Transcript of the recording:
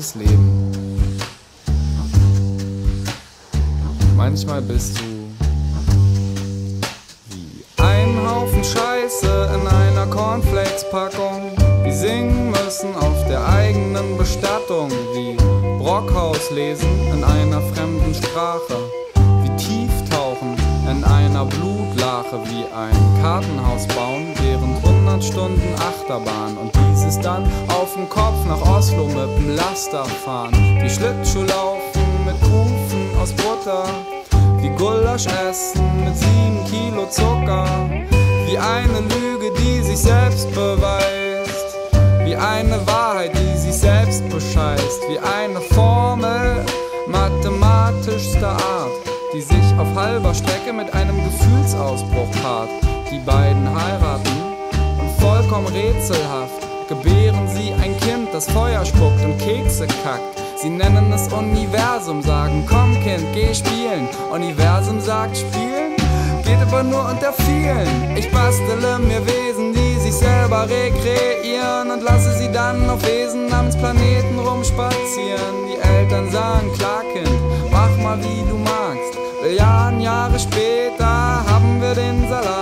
normales Leben. Manchmal bist du wie ein Haufen Scheiße in einer Cornflakes-Packung. Die singen müssen auf der eigenen Bestattung, wie Brockhaus lesen in einer fremden Sprache, wie tief tauchen in einer Blutlache, wie ein Kartenhaus bauen während 100 Stunden Achterbahn und dieses dann auf dem Kopf nach Oslo mit dem Laster fahren, wie Schlittschuh laufen mit Kufen aus Butter, wie Gulasch essen mit 7 Kilo Zucker, wie eine Lüge, die sich selbst beweist, wie eine Wahrheit, die sich selbst bescheißt, wie eine Formel mathematischster Art, die sich auf halber Strecke mit einem Gefühlsausbruch paart. Die beiden heiraten und vollkommen rätselhaft gebären sie ein Kind, das Feuer spuckt und Kekse kackt. Sie nennen es Universum, sagen komm Kind, geh spielen. Universum sagt spielen, geht aber nur unter vielen. Ich bastele mir Wesen, die sich selber rekreieren und lasse sie dann auf Wesen namens Planeten rumspazieren. Die Eltern sagen klar Kind, mach mal wie du magst. Milliarden Jahre später haben wir den Salat